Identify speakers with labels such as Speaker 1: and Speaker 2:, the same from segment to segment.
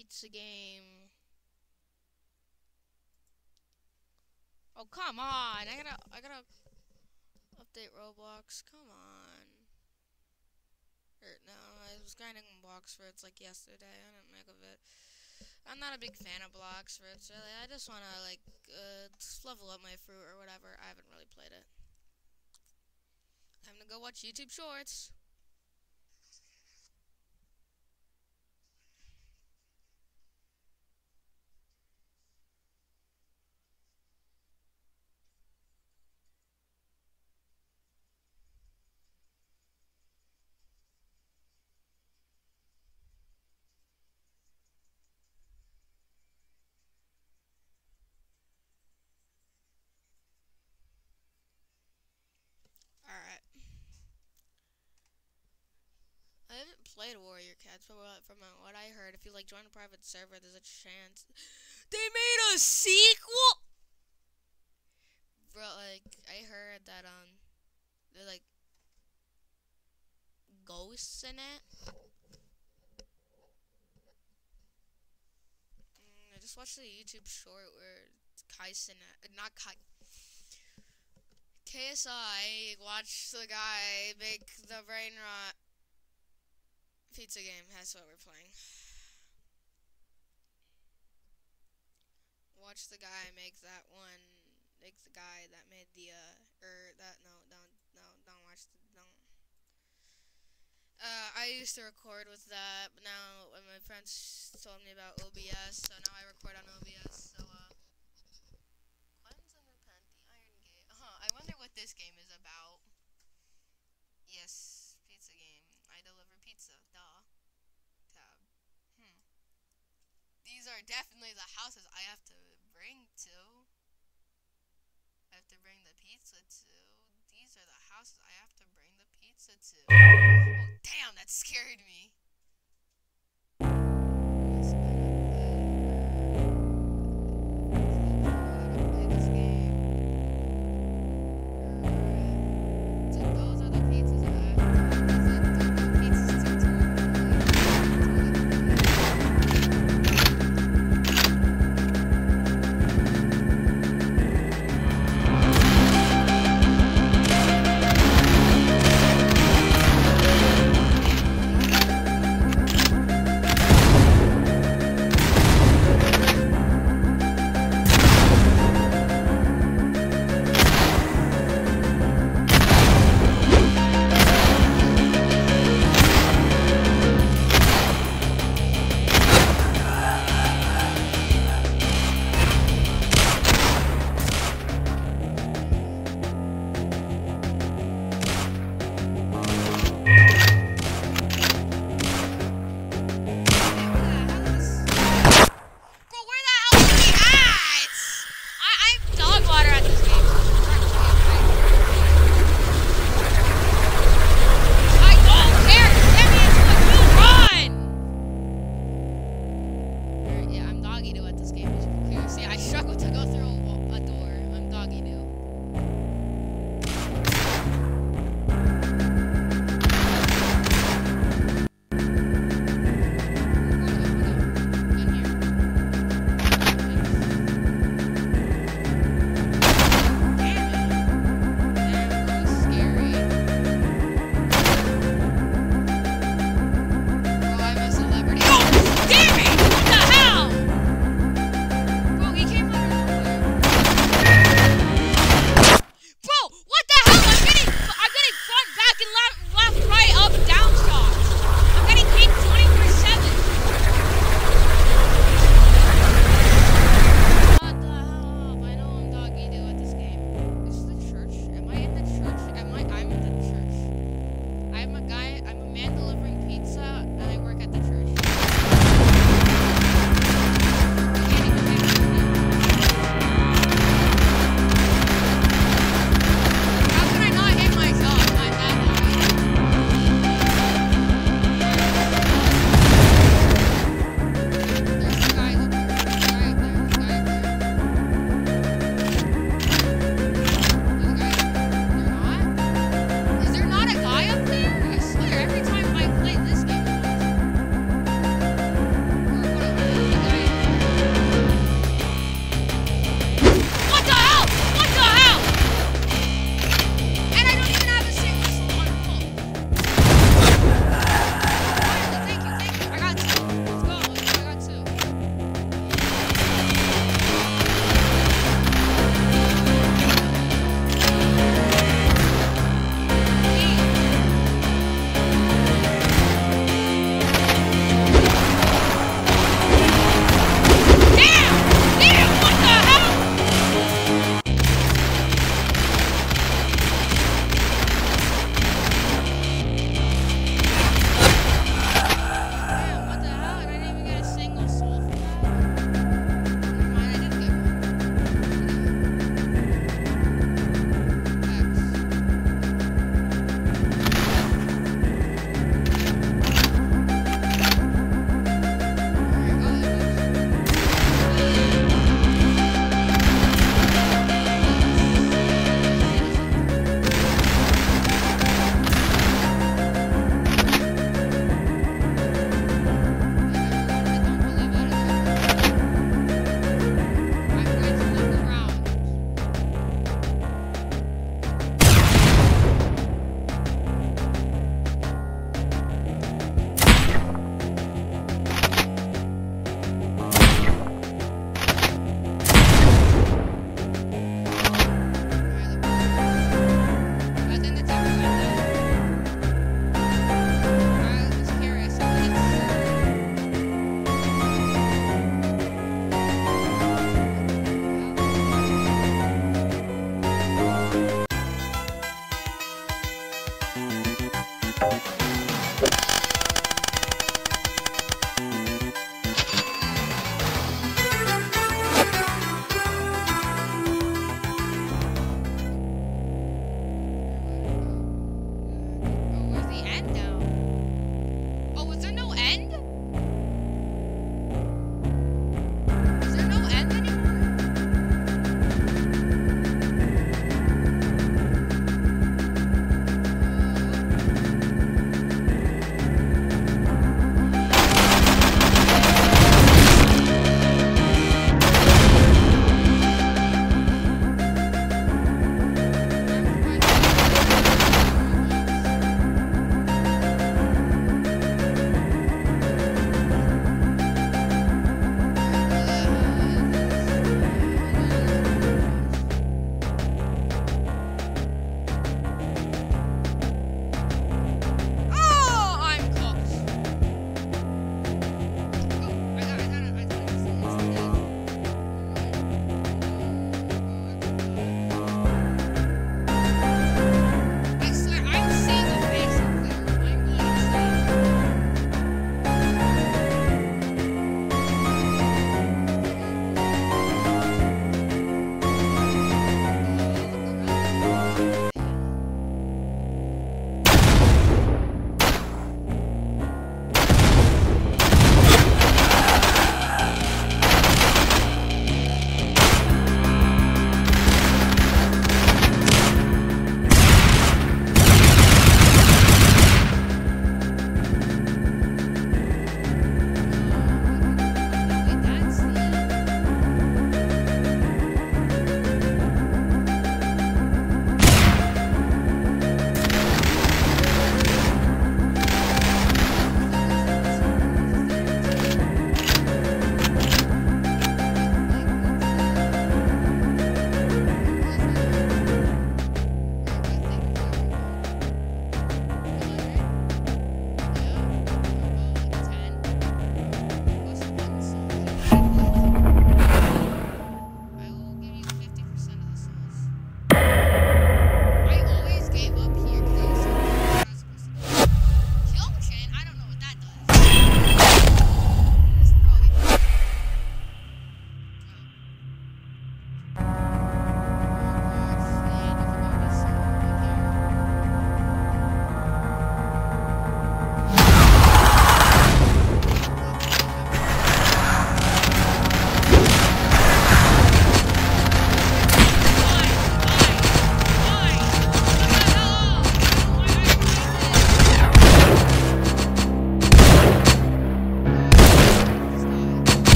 Speaker 1: pizza game. Oh, come on. I gotta update Roblox. Come on. No, I was grinding blocks for it's like yesterday. I didn't make of it. I'm not a big fan of blocks for it's really. I just wanna like just level up my fruit or whatever. I haven't really played it. Time to go watch YouTube Shorts. Alright. I haven't played Warrior Cats, but from what I heard, if you like join a private server, there's a chance they made a sequel. Bro, like I heard that they're like ghosts in it. I just watched the YouTube short where Kaisen, not Kai. KSI watched the guy make the brain rot pizza game. That's what we're playing. Watch the guy make that one. Make the guy that made the don't watch the don't. I used to record with that, but now when my friends told me about OBS, so now I record on OBS. So Cleanse and Repent, the Iron Gate. I wonder what this game is about. Yes, pizza game. I deliver pizza. Duh. Tab. These are definitely the houses I have to bring to. I have to bring the pizza to. These are the houses I have to bring the pizza to. Oh, damn, that scared me.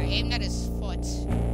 Speaker 1: aimed at his foot.